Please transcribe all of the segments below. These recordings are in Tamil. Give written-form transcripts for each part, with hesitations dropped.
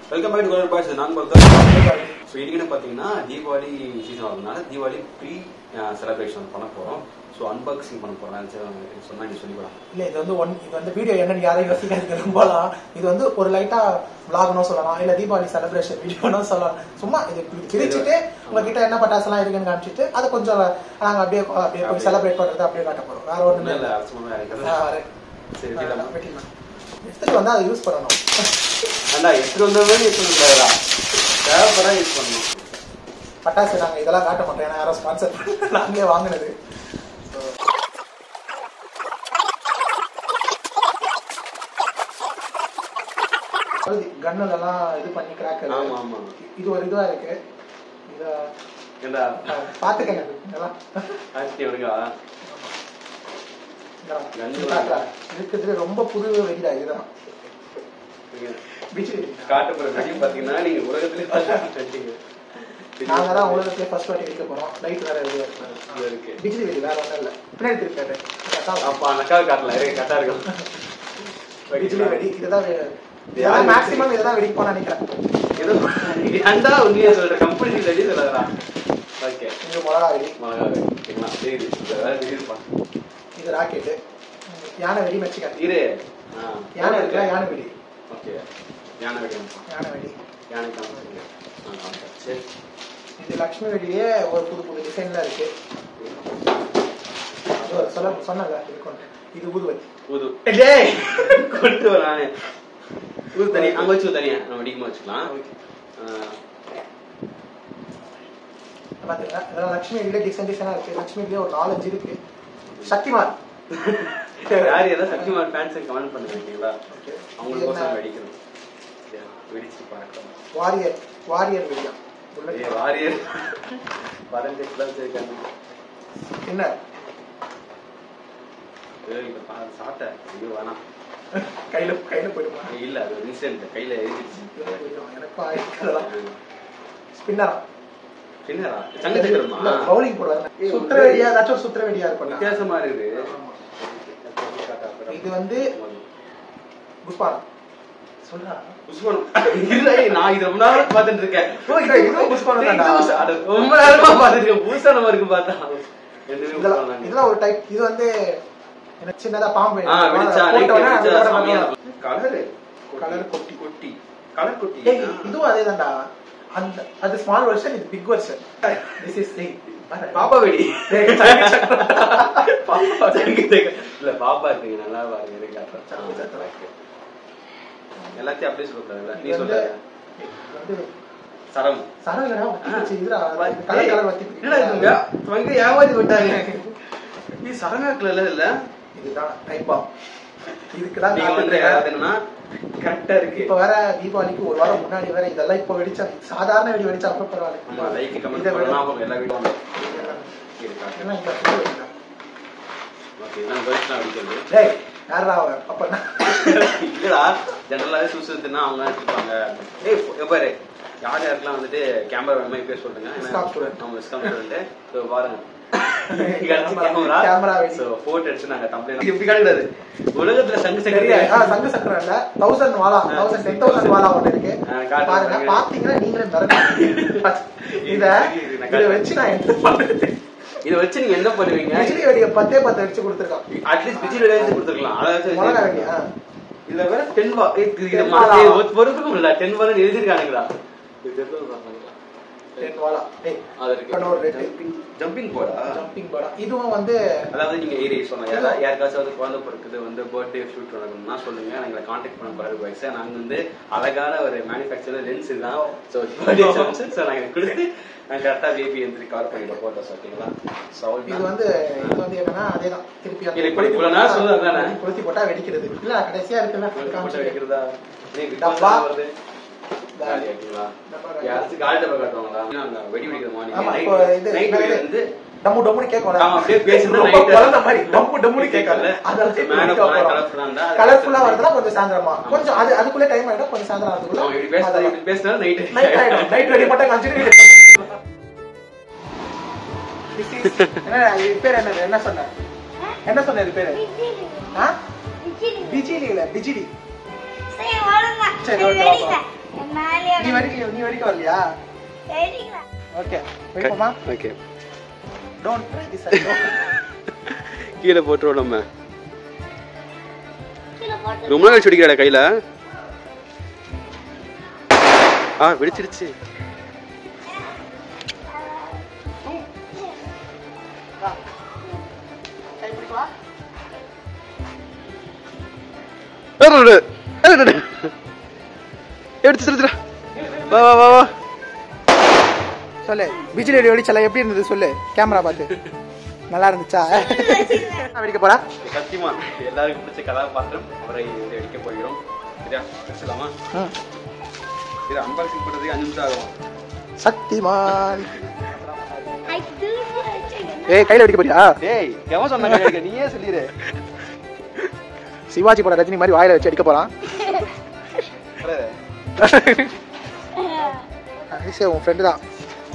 வெல்கம் பேக் டு கோலர் பாய்ஸ். நான் பார்த்தா ஸோ இன்னைக்கு பார்த்தீங்கன்னா தீபாவளி சீசன் வரதுனால தீபாவளி ப்ரீ செலிப்ரேஷன் பண்ண போகிறோம். ஸோ அன்பாக்சிங் பண்ண போகிறேன் சொன்னா நீ சொல்லிக்கலாம். இல்லை இது வந்து வீடியோ என்னன்னு யாரையும் யோசிக்காது ரொம்பலாம். இது வந்து ஒரு லைட்டா விளாக்னு சொல்லலாம், இல்லை தீபாவளி செலிப்ரேஷன் வீடியோன்னு சொல்லலாம். சும்மா இது பிரிச்சுட்டு உங்ககிட்ட என்ன பட்டாசுலாம் இருக்குன்னு காமிச்சிட்டு அதை கொஞ்சம் நாங்கள் அப்படியே போய் செலிப்ரேட் பண்ணுறது அப்படியே காட்ட போகிறோம். வேற ஒன்றுமே இல்லை. எடுத்துட்டு வந்து அதை யூஸ் பண்ணணும். எடுத்துட்டு வந்தோம்னா யூஸ் பண்ணக்கூடாதா? தேவைப்படா யூஸ் பண்ணணும். பட்டாசு நாங்கள் இதெல்லாம் காட்ட மாட்டோம், ஏன்னா யாரும் ஸ்பான்சர் பண்ணி நாங்களே வாங்கினது. கன்னெல்லாம் இது பண்ணி கிராக்கர். இது ஒரு இதுவா இருக்கு. இத பாத்துக்கங்க. இருக்குது ரொம்ப புது வெடிடா. இதுதான் நாங்க தான் உலகத்திலே ஃபர்ஸ்ட் வாட்டி வெடிக்க போறோம். லைட் வேற இருக்கு. பிஜிலி வெடி வேற ஒன்றும் இல்லை. பின்னாடி திருப்பியாரு பிஜிலி வெடி. இதுதான் மேக்ஸிமம் இதெல்லாம் வெடிக்க போனா நினைக்கிறேன். உண்மையா சொல்ற கம்பெனி வெடி சொல்லறா. ஓகே, இது மிளகா வெடி. இது ராக்கெட். யானை வெடி மெக்சிகன். இரு யானை இருக்கா? யானை வெடி. ஓகே, யானை வெடி. யானை வெடி. யானை சரி. இது லட்சுமி வெடியே ஒரு புது டிசைன்ல இருக்கு. சொன்னல இது ஊதுவத்தி. ஊது கொண்டு வரானே. ஊது தனி அங்க வச்சு தனியா நம்ம வெடிக்குமா வச்சுக்கலாம். பாத்தீங்களா, இதெல்லாம் லட்சுமி வெடியில டிசைனா இருக்கு. லட்சுமி வெடியில ஒரு 4-5 இருக்கு. சக்திமான் யார் ஏதாவது சக்திமான் ஃபேன்ஸ் கமெண்ட் பண்ணுவீங்களா? அவங்களுக்கு கோசம் வெடிக்கணும். வெடிச்சு பார்க்கலாம். வாரியர் வெடியா? வாரியர் பரஞ்செட்லாம் வச்சிருக்காங்க. என்ன சாப்பிட்ட இது வேணாம். கையில போயிடுமா? இல்ல, அது ரீசெண்ட் கையில எழுதிச்சு. எனக்கும் ஸ்பின்னரா சங்க சக்கரமா பவுலிங் போடுவாங்க. சுத்திர வெடியா? ஏதாச்சும் சுத்திர வெடியா இருக்கும். வித்தியாசமா இருக்குது. இது வந்து புஷ்பானம் சொல்றா. புஷ்பானம் இல்ல, நான் இது ரொம்ப நேரம் பாத்துட்டு இருக்கேன். ரொம்ப நேரமா பாத்துட்டு இருக்கேன். புதுசானமா இருக்கு பார்த்தா. இதெல்லாம் ஒரு டைப். இது வந்து சின்னதா பாம்பு கலர் கொட்டி. இதுவும் அதேதான்டா. அது ஸ்மால் வெர்ஷன், இது பிக் வெர்ஷன். திஸ் இஸ் பாப்பா வெடி. இல்ல பாப்பா இருக்கு, நல்லா பாருங்க. எல்லாத்தையும் அப்படியே சொல்லக்கூடாது. நீ சொல்ற சரம் ஏமாத்தி விட்டாங்க. நீ சரங்காக்கல இல்ல, இதுதான் டைப் பாம். இதுக்குதான் என்னன்னா கரெக்டா இருக்கு. இப்ப வேற தீபாவளிக்கு ஒரு வாரம் முன்னாடி வேற இதெல்லாம் இப்ப வெடிச்சா சாதாரண வெடி வெடிச்சா அப்ப பரவாயில்ல. லைக் கமெண்ட் பண்ணலாம் எல்லா வீடியோ ஜெனரலாவே சூசுன்னா அவங்க எடுத்துப்பாங்க. பாரு யார் யாருக்கெல்லாம் வந்துட்டு கேமரா வேணுமா இப்ப சொல்லுங்க. பாருங்க உலகத்துல சங்கு சக்கரம் இல்ல 1000 வாலா 10,000 வாலா ஒண்ணு இருக்கு. பாருங்க, பாத்தீங்கன்னா நீங்களே இத வச்சு நான் என்ன பண்றது? இதை வச்சு நீங்க என்ன பண்ணுவீங்க? பிஜிலி வெடியை 10 வச்சு கொடுத்துருக்கான். அட்லீஸ்ட் பிஜிலி வெடியை வச்சு கொடுத்துருக்கலாம். அதாவது இதுல வேற 10 பொறுப்புக்கும் இல்ல 10 வாலன்னு எழுதிருக்கானுங்களா? ஜம்பிங் போர்டா. இதுவும் வந்து அதாவது நீங்க ஏரியா சொன்னா யாருக்காச்சும் வந்து குழந்தை பிறக்குது வந்து பர்த்டே ஷூட் பண்ணணும்னா சொல்லுங்க, நாங்க கான்டாக்ட் பண்ண போறாரு. நாங்க வந்து அழகான ஒரு மேனுஃபேக்சர் லென்ஸ் தான். சோ நாங்க கொடுத்து நாங்க கரெக்டா பேபி எந்திரி கவர் பண்ணிடுவோம் போட்டோஸ். ஓகேங்களா? இது வந்து என்னன்னா அதேதான் திருப்பி கொளுத்தி போட்டா வெடிக்கிறது இல்ல. கடைசியா இருக்குல்ல வெடிக்கிறதா வருது. அதுக்குள்ள டைம் ஆயிடும். கொஞ்சம் சாயந்தரம் பேர் என்ன சொன்ன? என்ன சொன்ன இது பேரு? பிஜிலி இல்ல, பிஜிலி. சரி, ஓகே. நீ வரைக்கும் வரலையா? ஓகே வெயிட்மா. Okay don't try this. கீழே போட்டுருவோம் நம்ம. ரொம்ப நாள் வெடிக்கிறடா கையில. வெடிச்சிருச்சு. சொல்லு பிஜிலி வெடிச்சல எப்படி இருந்தது சொல்லு கேமரா பார்த்து. நல்லா இருந்துச்சா? வெடிக்க போறா சத்தியமான் எல்லாருக்கும் பிடிச்ச கதாபாத்திரம் அவரை வெடிக்க போகிறோம். சரியா பேசலாமா? இது அன்பாக்சிங் பண்றதுக்கு 5 நிமிஷம் ஆகும். சக்திமான் ஏய் கையில வெடிக்க போறியா? ஏய் எவன் சொன்னாங்க? நீயே சொல்லிரு. சிவாஜி பட ரஜினி மாதிரி வாயில வச்சு அடிக்க போறான். ஐசே உன் ஃப்ரெண்ட் தான்.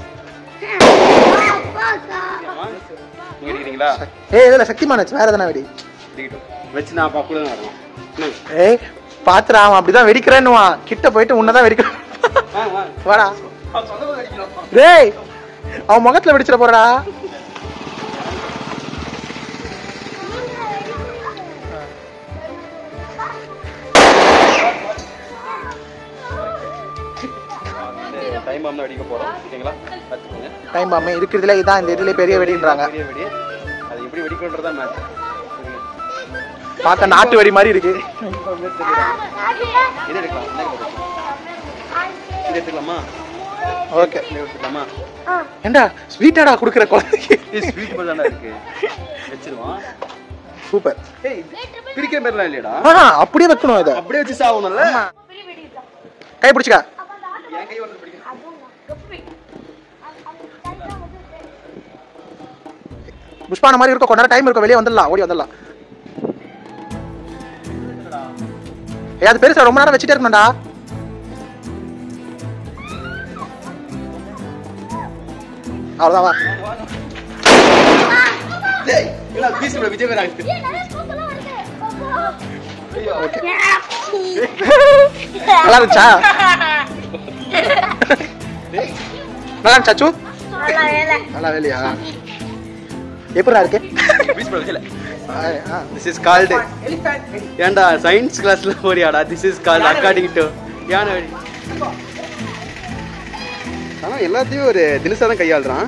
நீங்க அடிக்கிறீங்களா? ஏய் இதெல்லாம் சக்திமான் வேற எதனா வெடி வச்சு நான் பாக்குல வரணும். ஏய் பாத்துறா அவன் அப்படிதான் வெடிக்கிறேன்னுவான். கிட்ட போயிட்டு உன்னதான் வெடிக்கிறான். வாடா டேய் அவன் முகத்துல வெடிச்சிட போறடா. டைம் பாம் அடிக்க போறோம். ஓகேங்களா? பாத்துக்கோங்க. டைம் பாம் இருக்குறதுல இதான் இந்த இதுல பெரிய வெடின்றாங்க. பெரிய வெடி. அது எப்படி வெடிக்கணும்ன்றத மேட்ச். பாக்க நாட்டு வெடி மாதிரி இருக்கு. இது எடுக்கலாம். இது எடுத்துக்கலாமா? ஓகே இது எடுத்துக்கலாமா? ஏண்டா ஸ்வீட்டாடா குடுக்குற குழந்தைக்கு. இது ஸ்வீட் மாதிரி தான இருக்கு. வெச்சிடுவான். சூப்பர். ஏய் பிரிக்கிற பேர்லாம் இல்லையடா. அப்படியே வைக்கணும் இத. அப்படியே வச்சு சாவணும்ல. கை பிடிச்சுக்க. என் கை வந்து பிடிக்க. புஷ்பான மாதிரி இருக்க கொஞ்ச நேரம் டைம் இருக்கும். வெளியே வந்துடலாம். ஓடி வந்துடலாம். ஏய் அது பெருசா ரொம்ப நேரம் வச்சிட்டே இருக்கணும்டா. அவ்வளவுதான் வா. டேய் இல்ல பீஸ் விட விஜய் வராங்க. ஓகே நல்லா இருந்துச்சா? நல்லா இருந்துச்சா சச்சு? நல்லா வேலையா? எப்படிடா இருக்கு? பீஸ் விட விஜய். This is called ஏண்டா சயின்ஸ் கிளாஸ்ல போறியாடா? This is called according to யானை வெடி. ஆனா எல்லாத்தையும் ஒரு தினசா தான் கையாளுறான்.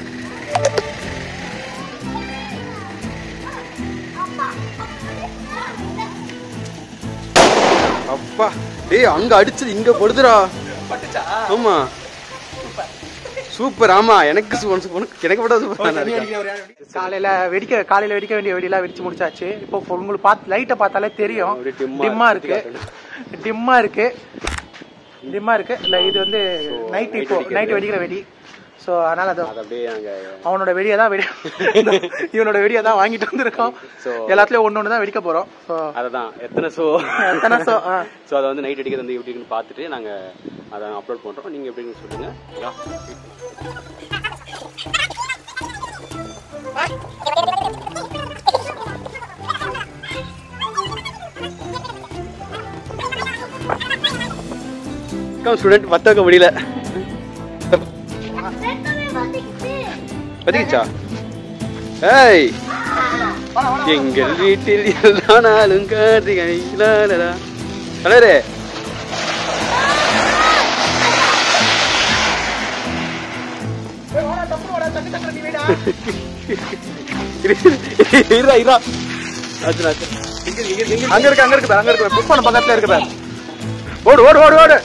அப்பா டேய் அங்க அடிச்சது இங்க போடுதுடா. ஆமா சூப்பர். ஆமா எனக்கு எனக்கு கூட காலையில வெடிக்க வேண்டிய வெடியெல்லாம் வெடிச்சு முடிச்சாச்சு. இப்போ உங்களுக்கு பார்த்து லைட்டை பார்த்தாலே தெரியும் டிம்மா இருக்கு. இல்ல இது வந்து நைட் வெடிக்கிற வெடி. சோ அதனால அது அவனோட வெடியை தான் இவனோட வெடியை தான் வாங்கிட்டு வந்திருக்கோம். எல்லாத்துலயும் ஒண்ணு தான் வெடிக்க போறோம். அதான் எத்தனை சோ சோ அதை வந்து நைட் அடிக்கிறது வந்து எப்படின்னு பார்த்துட்டு நாங்க அதை அப்லோட் பண்றோம். நீங்க எப்படின்னு சொல்லுங்க. ஸ்டூடெண்ட் பத்தக்க முடியல. பத்திக்கிச்சா? ஏய் எங்கள் வீட்டில் எல்லா நாளும் கார்த்திகை கலரே அங்க இருக்கு புஷ்பான பக்கத்துல இருக்கு. ஓடு ஓடு ஓடு ஓடு.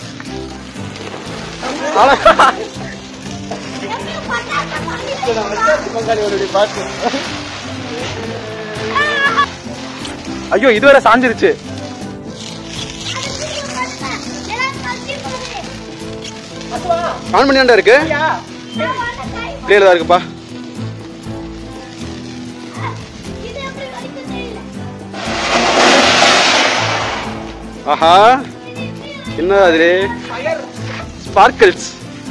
ஐயோ இதுவரை சாஞ்சிருச்சு. ஆன் பண்ணியாண்டா இருக்கு. பிளேல தான் இருக்குப்பா. ஆஹா என்ன அது? ஸ்பார்க்கிள்ஸ்.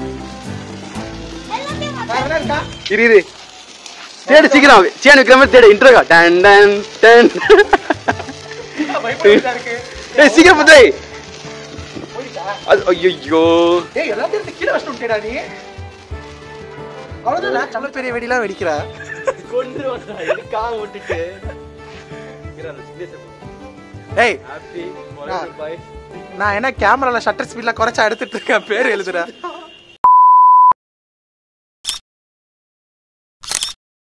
இரு தேடு சீக்கிரம். சேன் வைக்கிற மாதிரி தேடு. இன்ட்ரோகா டன் டன் டன். ஏய் சீக்கிரம் பதே. அது ஐயோ ஏய் எல்லாத்தையும் கீழே வச்சுட்டேடா நீ. அவ்வளவுதான் நல்ல பெரிய வெடிலாம் வெடிக்கிற. கொண்டு வந்தா இதுக்காக விட்டுட்டு ஏய் நான் என்ன கேமரால ஷட்டர் ஸ்பீட்ல குறைச்சா எடுத்துட்டு இருக்கேன் பேர் எழுதுறேன்.